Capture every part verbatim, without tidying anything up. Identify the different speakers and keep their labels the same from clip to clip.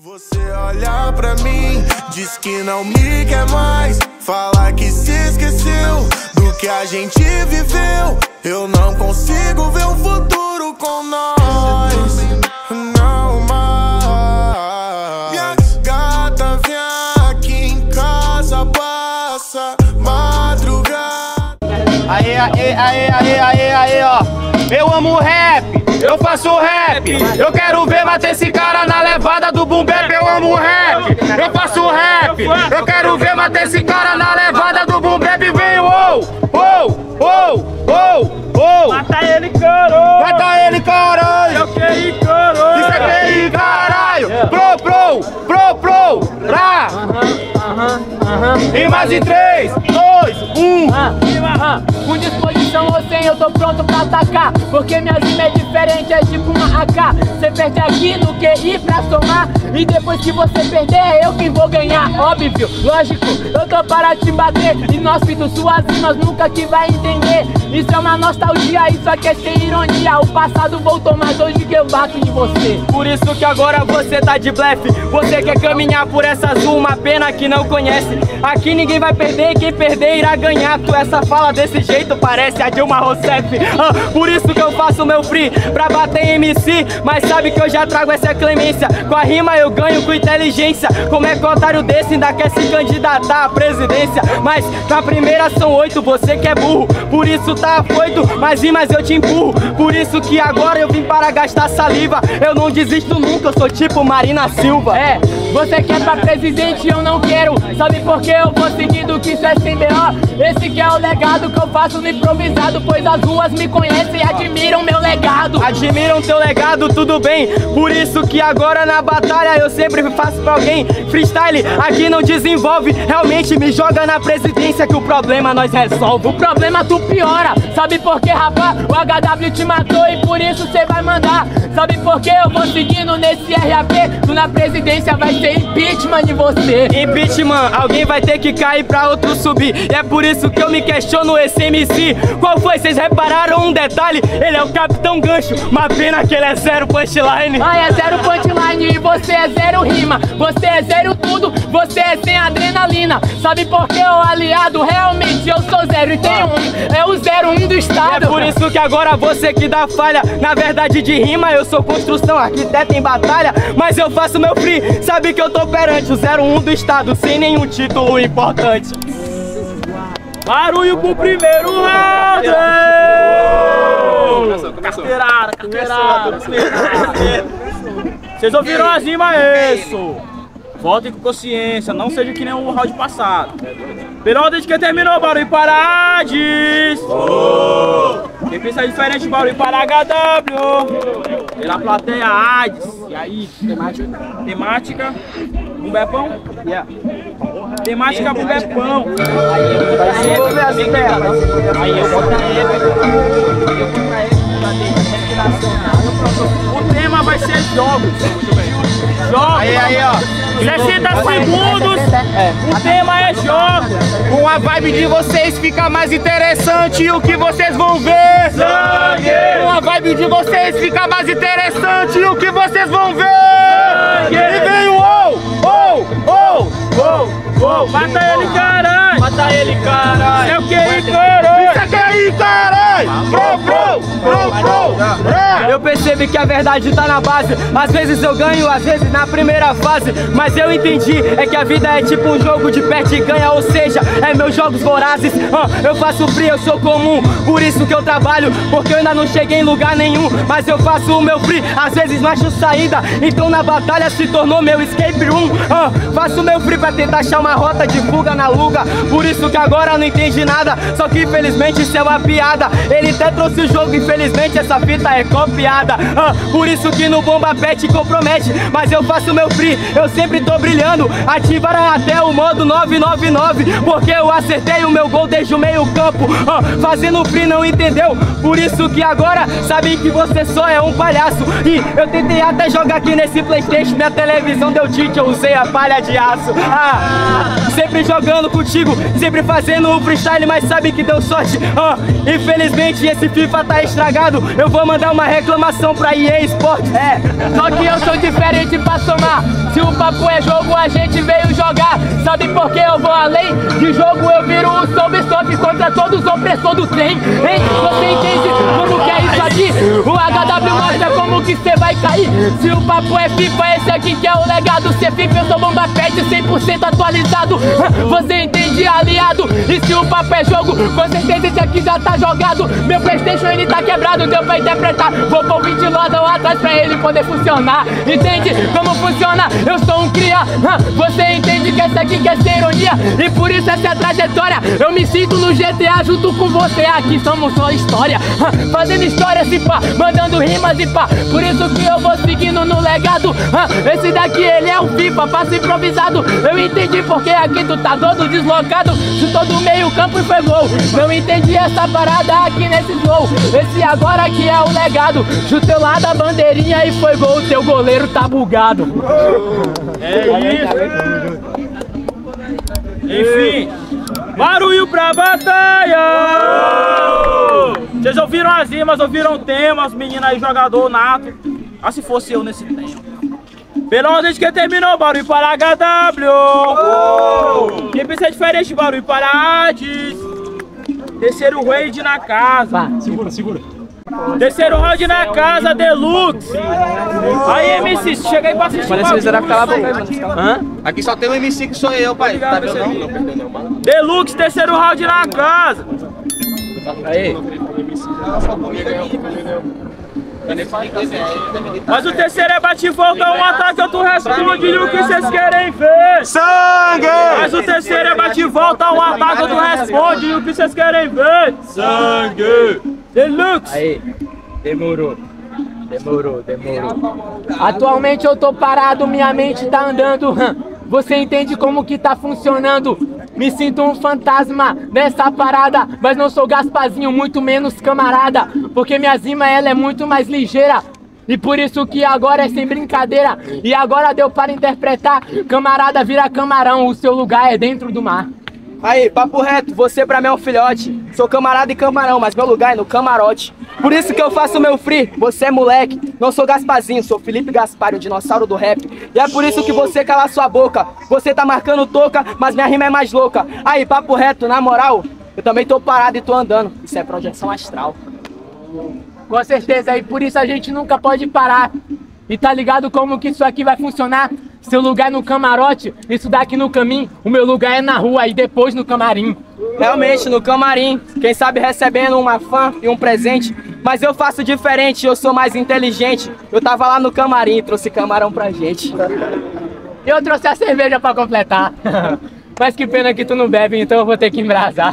Speaker 1: Você olha pra mim, diz que não me quer mais, fala que se esqueceu do que a gente viveu. Eu não consigo ver um futuro com nós, não mais. Minha gata vem aqui em casa, passa madrugada.
Speaker 2: Aê, aê, aê, aê, aê, aê, ó. Eu amo rap, eu faço rap. Eu quero ver matar esse cara na levada do boom bap. Eu amo rap, eu faço rap. Eu quero ver matar esse cara na levada do boom bap. Vem, uou, uou, uou, uou, uou.
Speaker 3: Mata ele, caralho.
Speaker 2: Mata ele, caralho.
Speaker 3: Eu quero, caralho.
Speaker 2: Isso é Q I, caralho. Pro, pro, pro, pro, ra.
Speaker 3: Aham, aham.
Speaker 2: E mais em três, dois, um.
Speaker 3: Com disposição ou sem, eu tô pronto pra atacar, porque minha rima é diferente, é tipo uma A K. Você perde aqui no Q I pra somar, e depois que você perder é eu quem vou ganhar. Óbvio, lógico, eu tô para te bater, inóspito, suas rimas nunca que vai entender. Isso é uma nostalgia, isso aqui é sem ironia. O passado voltou, mas hoje que eu bato em você.
Speaker 2: Por isso que agora você tá de blefe. Você quer caminhar por essa azul, uma pena que não conhece. Aqui ninguém vai perder, quem perder irá ganhar. Tu essa fala desse jeito parece a Dilma Rousseff. ah, Por isso que eu faço meu free, pra bater em M C. Mas sabe que eu já trago essa clemência. Com a rima eu ganho com inteligência. Como é que um otário desse ainda quer se candidatar à presidência? Mas na primeira são oito, você que é burro. Por isso tá afoito, mas rimas eu te empurro. Por isso que agora eu vim para gastar saliva. Eu não desisto nunca, eu sou tipo Marina Silva.
Speaker 3: É, você quer pra presidente, eu não quero. Sabe por que eu vou seguindo que isso é sem B O? Esse que é o legado que eu faço no improvisado, pois as ruas me conhecem e admiram meu legado.
Speaker 2: Admiram teu legado, tudo bem. Por isso que agora na batalha eu sempre faço pra alguém. Freestyle aqui não desenvolve, realmente me joga na presidência que o problema nós resolve.
Speaker 3: O problema tu piora, sabe por que, rapá? O H W te matou e por isso cê vai mandar. Sabe por que eu vou seguindo nesse R A P? Tu na presidência vai ser impeachment de você.
Speaker 2: Impeachment, alguém vai ter que cair pra outro subir. E é por isso que eu me questiono esse M C. Qual foi? Vocês repararam um detalhe? Ele é o Capitão Gancho, uma pena que ele é zero punchline.
Speaker 3: Ah, é zero punchline e você é zero rima. Você é zero tudo, você é sem adrenalina. Sabe por que, ô aliado? Realmente eu sou zero e tenho um. É o zero um do estado.
Speaker 2: É por isso que agora você que dá falha. Na verdade de rima eu sou construção, arquiteto em batalha. Mas eu faço meu free, sabe que eu tô perante o zero um do estado, sem nenhum título importante.
Speaker 3: Barulho pro primeiro round! Carteirada, carteirada.
Speaker 4: Vocês ouviram as rimas, isso? Voltem com consciência, não seja que nem o round passado. Pela ordem de quem terminou, barulho para Hades. Oh. Quem pensa diferente, barulho para H W. Pela plateia Hades. E aí, temática? Temática, um bepão? Yeah. Temática pro bepão. Aí eu vou pra ele. Aí eu vou pra ele. Eu vou pra ele. O tema vai ser jogos. Jogos.
Speaker 2: Aí, aí, ó.
Speaker 4: sessenta segundos. O tema é jogos.
Speaker 2: Com a vibe de vocês fica mais interessante. E o que vocês vão ver?
Speaker 4: Sangue.
Speaker 2: Com a vibe de vocês fica mais interessante. E o que vocês vão ver?
Speaker 4: Sangue.
Speaker 2: E vem o ou, ou, ou, ou, ou.
Speaker 4: Mata ele, caralho.
Speaker 2: Mata ele, caralho.
Speaker 4: Eu quero, caralho.
Speaker 2: Isso aqui aí, caralho. Pro, pro, pro, pro. Eu percebi que a verdade tá na base. Às vezes eu ganho, às vezes na primeira fase. Mas eu entendi, é que a vida é tipo um jogo de perde e ganha. Ou seja, é meus jogos vorazes. uh, Eu faço free, eu sou comum. Por isso que eu trabalho, porque eu ainda não cheguei em lugar nenhum. Mas eu faço o meu free, às vezes não acho saída. Então na batalha se tornou meu escape room. uh, Faço meu free pra tentar achar uma rota de fuga na luga. Por isso que agora não entendi nada. Só que infelizmente isso é uma piada. Ele até trouxe o jogo, infelizmente essa fita é copiada. uh, Por isso que no Bomba Pet compromete. Mas eu faço meu free, eu sempre tô brilhando. Ativaram até o modo nove nove nove, porque eu acertei o meu gol desde o meio campo. uh, Fazendo free não entendeu? Por isso que agora sabem que você só é um palhaço. E eu tentei até jogar aqui nesse PlayStation, minha televisão deu tilt, eu usei a palha de aço. ah, Sempre jogando contigo, sempre fazendo o freestyle, mas sabe que deu sorte. uh, Infelizmente esse FIFA tá estragado. ligado? Eu vou mandar uma reclamação pra E A Sports.
Speaker 3: É, só que eu sou diferente pra somar. Se o papo é jogo, a gente veio jogar. Sabe por que eu vou além? De jogo eu viro o sob-sob contra todos os opressores do trem. Hein? Você entende como que é isso aqui? O H W mostra como que cê vai cair. Se o papo é FIFA, esse aqui que é o legado. Se é FIFA, eu sou bomba pet cem por cento atualizado. Você entende, aliado? E se o papo é jogo, com certeza esse aqui já tá jogado. Meu Playstation ele tá quebrado, deu pra interpretar. Vou pôr o ventilador atrás pra ele poder funcionar. Entende como funciona? Eu sou um cria. Você entende que essa aqui quer ser ironia. E por isso essa é a trajetória. Eu me sinto no G T A junto com você. Aqui somos só história. Fazendo história se pá, mandando rimas e pá. Por isso que eu vou seguindo no legado. Esse daqui ele é o FIFA, passo improvisado. Eu entendi porque aqui tu tá todo deslocado. Chutou do meio campo e foi gol. Não entendi essa parada aqui nesse gol. Esse agora aqui é o legado. Chutei lá da bandeirinha e foi gol. Teu goleiro tá bugado.
Speaker 4: É isso. Enfim, barulho pra batalha. Vocês ouviram as rimas, ouviram temas, meninas aí, jogador nato. Ah, se fosse eu nesse tempo. Pelo menos que terminou, barulho para H W. Oh! Quem pensa diferente, barulho para Hades. Terceiro raid na casa.
Speaker 3: Pá, segura, segura.
Speaker 4: Terceiro round na casa, Deluxe. Aí, M C, chega aí pra assistir.
Speaker 2: Parece que será calar a boca aí, mano.
Speaker 5: Hã? Aqui só tem um M C que sou eu, pai. Tá vendo não? Não perdeu não, mano.
Speaker 4: Deluxe, terceiro round na casa.
Speaker 2: Aí.
Speaker 4: Mas o terceiro é bate e volta, um ataque, outro responde. E o que vocês querem ver?
Speaker 1: Sangue!
Speaker 4: Mas o terceiro é bate e volta, um ataque, outro responde. E o que vocês querem ver? Sangue! Deluxe!
Speaker 2: Aí. Demorou. Demorou, demorou.
Speaker 3: Atualmente eu tô parado, minha mente tá andando. Você entende como que tá funcionando? Me sinto um fantasma nessa parada, mas não sou Gasparzinho, muito menos camarada, porque minha zima ela é muito mais ligeira. E por isso que agora é sem brincadeira. E agora deu para interpretar. Camarada vira camarão, o seu lugar é dentro do mar.
Speaker 2: Aí, papo reto, você pra mim é um filhote. Sou camarada e camarão, mas meu lugar é no camarote. Por isso que eu faço meu free, você é moleque. Não sou Gasparzinho, sou Felipe Gaspar, o dinossauro do rap. E é por isso que você cala sua boca. Você tá marcando toca, mas minha rima é mais louca. Aí, papo reto, na moral, eu também tô parado e tô andando. Isso é projeção astral.
Speaker 3: Com certeza, e por isso a gente nunca pode parar. E tá ligado como que isso aqui vai funcionar? Seu lugar é no camarote, isso daqui no caminho. O meu lugar é na rua e depois no camarim.
Speaker 2: Realmente, no camarim, quem sabe recebendo uma fã e um presente. Mas eu faço diferente, eu sou mais inteligente. Eu tava lá no camarim e trouxe camarão pra gente.
Speaker 3: Eu trouxe a cerveja pra completar. Mas que pena que tu não bebe, então eu vou ter que embrasar.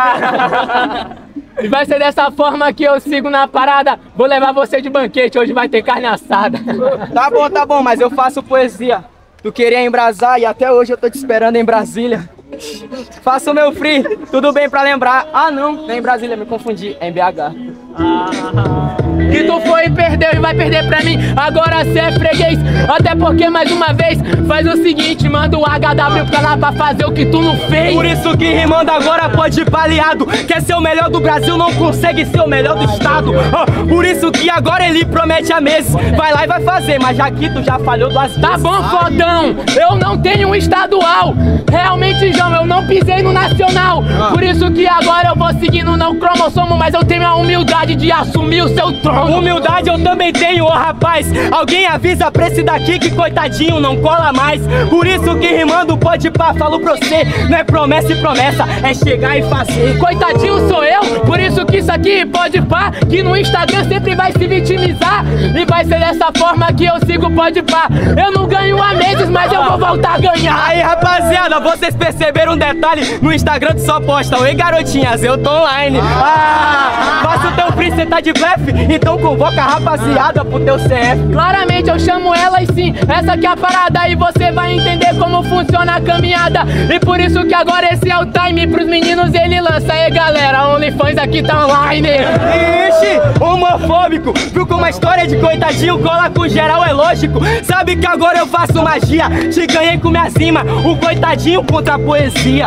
Speaker 3: E vai ser dessa forma que eu sigo na parada. Vou levar você de banquete, hoje vai ter carne assada.
Speaker 2: Tá bom, tá bom, mas eu faço poesia. Tu queria embrasar e até hoje eu tô te esperando em Brasília. Faço meu free, tudo bem pra lembrar. Ah não, não é em Brasília, me confundi, é em B H.
Speaker 3: Que tu foi e perdeu e vai perder pra mim. Agora cê é freguês. Até porque mais uma vez faz o seguinte, manda o H W pra lá pra fazer o que tu não fez.
Speaker 2: Por isso que rimando agora pode ir pra aliado. Quer ser o melhor do Brasil, não consegue ser o melhor do estado. Oh, por isso que agora ele promete há meses. Vai lá e vai fazer, mas já que tu já falhou duas vezes.
Speaker 3: Tá bom, fodão, eu não tenho um estadual. Realmente, João, eu não pisei no nacional. Por isso que agora eu vou seguindo no cromossomo, mas eu tenho a humildade de assumir o seu trono.
Speaker 2: Humildade eu também tenho, ô oh, rapaz. Alguém avisa pra esse daqui que coitadinho não cola mais. Por isso que rimando pode pá, falo pra você. Não é promessa e promessa, é chegar e fazer.
Speaker 3: Coitadinho sou eu, por isso que isso aqui pode pá, que no Instagram sempre vai se vitimizar. E vai ser dessa forma que eu sigo pode pá. Eu não ganho há meses, mas eu vou voltar a ganhar.
Speaker 2: Aí rapaziada, vocês perceberam um detalhe? No Instagram tu só posta, oi garotinhas, eu tô online. Ah, faça o teu free, cê tá de blefe? Então convoca a rapaziada pro teu C F.
Speaker 3: Claramente eu chamo ela e sim, essa aqui é a parada. E você vai entender como funciona a caminhada. E por isso que agora esse é o time pros meninos ele lança. Aí galera, OnlyFans aqui tá online.
Speaker 2: Ixi, homofóbico, viu como a história de coitadinho cola com geral, é lógico. Sabe que agora eu faço magia, te ganhei com minha cima, o coitadinho contra a poesia.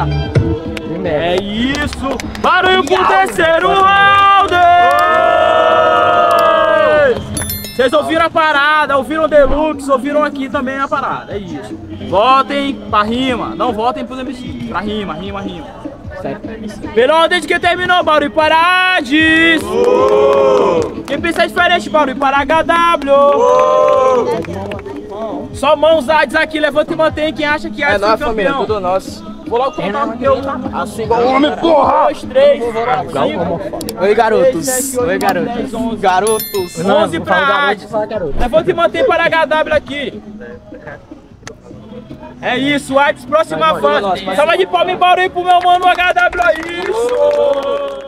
Speaker 4: É isso, barulho pro terceiro round. Vocês ouviram a parada, ouviram o Deluxe, ouviram aqui também a parada, é isso. Votem pra rima, não votem pros M C, pra rima, rima, rima. Pela desde que terminou, Bauru e Parades. Oh! Quem pensa diferente, Bauru e para H W. Oh! Só mãos Ades aqui, levanta e mantém quem acha que Ades é nossa família, tudo nosso. Vou logo contar o meu. Assim igual o homem, porra! dois, três,
Speaker 2: Oi, garotos. Oi, garotos.
Speaker 5: Garotos.
Speaker 4: onze pra Ades. Levanta e mantém para H W aqui. É isso, Ades, próxima fase. Salva de palma em Bauru pro meu mano H W, é isso!